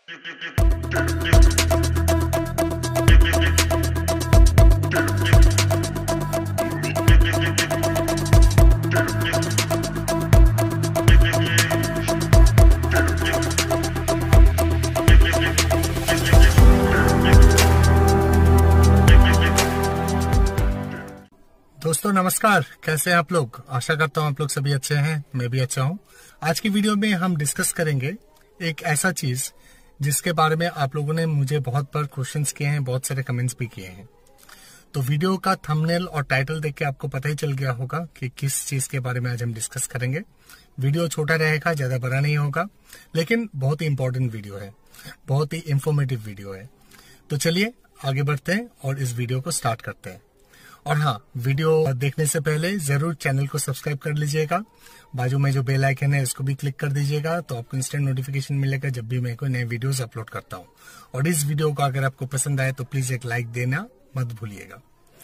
दोस्तों नमस्कार, कैसे हैं आप लोग। आशा करता हूं आप लोग सभी अच्छे हैं, मैं भी अच्छा हूं। आज की वीडियो में हम डिस्कस करेंगे एक ऐसा चीज जिसके बारे में आप लोगों ने मुझे बहुत बार क्वेश्चंस किए हैं, बहुत सारे कमेंट्स भी किए हैं। तो वीडियो का थंबनेल और टाइटल देख के आपको पता ही चल गया होगा कि किस चीज के बारे में आज हम डिस्कस करेंगे। वीडियो छोटा रहेगा, ज्यादा बड़ा नहीं होगा, लेकिन बहुत ही इंपॉर्टेंट वीडियो है, बहुत ही इंफॉर्मेटिव वीडियो है। तो चलिए आगे बढ़ते हैं और इस वीडियो को स्टार्ट करते हैं। और हाँ, वीडियो देखने से पहले जरूर चैनल को सब्सक्राइब कर लीजिएगा। बाजू में जो बेल आइकन है इसको भी क्लिक कर दीजिएगा, तो आपको इंस्टेंट नोटिफिकेशन मिलेगा जब भी मैं कोई नए वीडियोस अपलोड करता हूँ। और इस वीडियो को अगर आपको पसंद आए तो प्लीज एक लाइक देना मत भूलिएगा।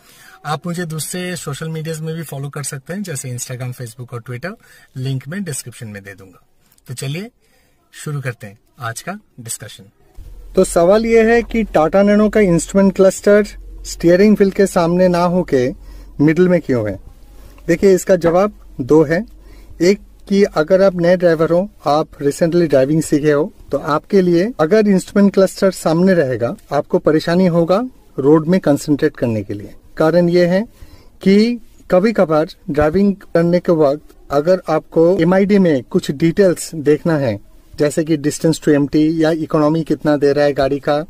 आप मुझे दूसरे सोशल मीडिया में भी फॉलो कर सकते हैं, जैसे इंस्टाग्राम, फेसबुक और ट्विटर। लिंक मैं डिस्क्रिप्शन में दे दूंगा। तो चलिए शुरू करते हैं आज का डिस्कशन। तो सवाल यह है कि टाटा नैनो का इंस्ट्रूमेंट क्लस्टर स्टीयरिंग व्हील के सामने ना होके मिडिल में क्यों है। देखिए, इसका जवाब दो है। एक कि अगर आप नए ड्राइवर हो, आप रिसेंटली ड्राइविंग सीखे हो, तो आपके लिए अगर इंस्ट्रूमेंट क्लस्टर सामने रहेगा आपको परेशानी होगा रोड में कंसंट्रेट करने के लिए। कारण ये है कि कभी कभार ड्राइविंग करने के वक्त अगर आपको MID में कुछ डिटेल्स देखना है, जैसे कि डिस्टेंस टू एम्प्टी या इकोनॉमी कितना दे रहा है गाड़ी का,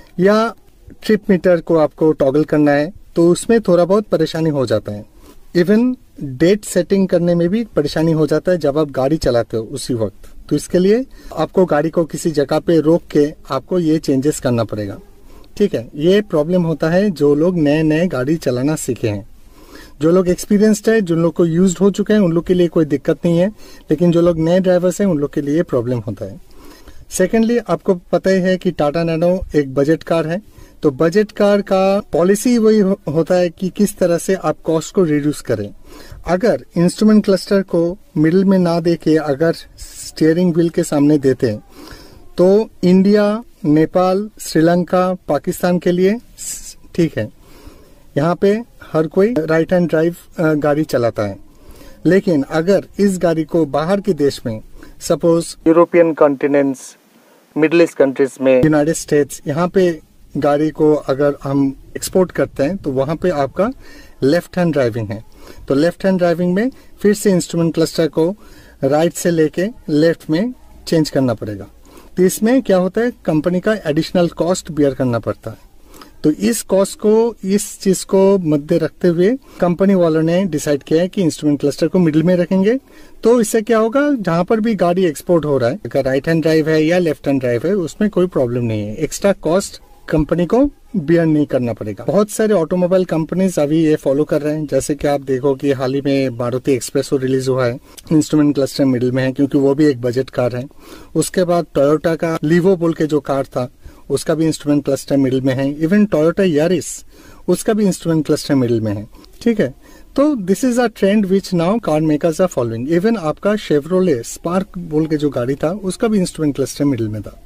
या ट्रिप मीटर को आपको टॉगल करना है, तो उसमें थोड़ा बहुत परेशानी हो जाता है। इवन डेट सेटिंग करने में भी परेशानी हो जाता है जब आप गाड़ी चलाते हो उसी वक्त। तो इसके लिए आपको गाड़ी को किसी जगह पे रोक के आपको ये चेंजेस करना पड़ेगा। ठीक है, ये प्रॉब्लम होता है जो लोग नए नए गाड़ी चलाना सीखे हैं। जो लोग एक्सपीरियंस्ड है, जो लोग को यूज्ड हो चुके हैं, उन लोग के लिए कोई दिक्कत नहीं है, लेकिन जो लोग नए ड्राइवर्स हैं उन लोग के लिए प्रॉब्लम होता है। सेकेंडली, आपको पता ही है कि टाटा नैनो एक बजट कार है। तो बजट कार का पॉलिसी वही होता है कि किस तरह से आप कॉस्ट को रिड्यूस करें। अगर इंस्ट्रूमेंट क्लस्टर को मिडिल में ना देके अगर स्टीयरिंग व्हील के सामने देते तो इंडिया, नेपाल, श्रीलंका, पाकिस्तान के लिए ठीक है, यहाँ पे हर कोई राइट हैंड ड्राइव गाड़ी चलाता है। लेकिन अगर इस गाड़ी को बाहर के देश में, suppose European continents, middle east countries में, यूनाइटेड स्टेट्स, यहाँ पे गाड़ी को अगर हम एक्सपोर्ट करते हैं तो वहां पे आपका लेफ्ट हैंड ड्राइविंग है। तो लेफ्ट हैंड ड्राइविंग में फिर से इंस्ट्रूमेंट क्लस्टर को राइट से लेके लेफ्ट में चेंज करना पड़ेगा। तो इसमें क्या होता है, कंपनी का एडिशनल कॉस्ट बियर करना पड़ता है। तो इस कॉस्ट को, इस चीज को मद्दे रखते हुए कंपनी वालों ने डिसाइड किया है कि इंस्ट्रूमेंट क्लस्टर को मिडिल में रखेंगे। तो इससे क्या होगा, जहां पर भी गाड़ी एक्सपोर्ट हो रहा है, अगर राइट हैंड ड्राइव है या लेफ्ट हैंड ड्राइव है, उसमें कोई प्रॉब्लम नहीं है। एक्स्ट्रा कॉस्ट कंपनी को बियर नहीं करना पड़ेगा। बहुत सारे ऑटोमोबाइल कंपनीज अभी ये फॉलो कर रहे हैं। जैसे कि आप देखो कि हाल ही में मारुति एक्सप्रेसो रिलीज हुआ है, इंस्ट्रूमेंट क्लस्टर मिडिल में है, क्योंकि वो भी एक बजट कार है। उसके बाद टोयोटा का लीवो बोल के जो कार था, उसका भी इंस्ट्रूमेंट क्लस्टर मिडिल में है। इवन टोयोटा यारिस, उसका भी इंस्ट्रूमेंट क्लस्टर मिडिल में है। ठीक है, तो this is a trend which now car makers are following. Even आपका शेवरोले स्पार्क बोल के जो गाड़ी था, उसका भी इंस्ट्रूमेंट क्लस्टर मिडिल में था।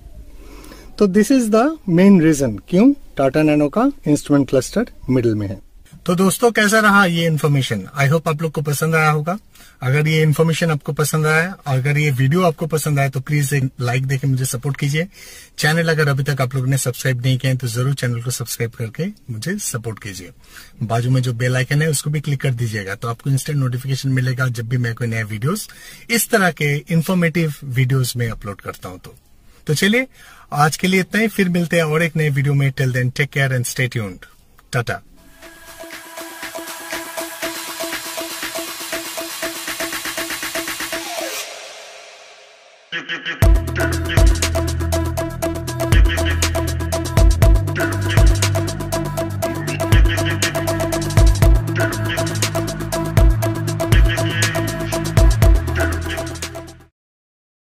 तो this is the main reason क्यों टाटा नैनो का इंस्ट्रूमेंट क्लस्टर मिडिल में है। तो दोस्तों, कैसा रहा ये इन्फॉर्मेशन। आई होप आप लोग को पसंद आया होगा। अगर ये इन्फॉर्मेशन आपको पसंद आया, अगर ये वीडियो आपको पसंद आया, तो प्लीज एक लाइक देके मुझे सपोर्ट कीजिए। चैनल अगर अभी तक आप लोगों ने सब्सक्राइब नहीं किया है तो जरूर चैनल को सब्सक्राइब करके मुझे सपोर्ट कीजिए। बाजू में जो बेल आइकन है उसको भी क्लिक कर दीजिएगा, तो आपको इंस्टेंट नोटिफिकेशन मिलेगा जब भी मैं कोई नया वीडियोस इस तरह के इन्फॉर्मेटिव वीडियोस में अपलोड करता हूं। तो चलिए आज के लिए इतना ही, फिर मिलते हैं और एक नए वीडियो में। Till then take care and stay tuned. Tata.